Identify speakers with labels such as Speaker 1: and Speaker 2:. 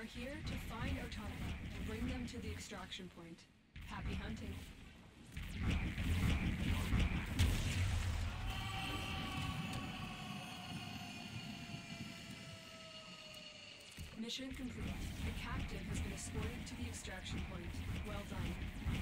Speaker 1: are here to find Automata and bring them to the extraction point. Happy hunting. Mission complete. The captive has been escorted to the extraction point. Well done.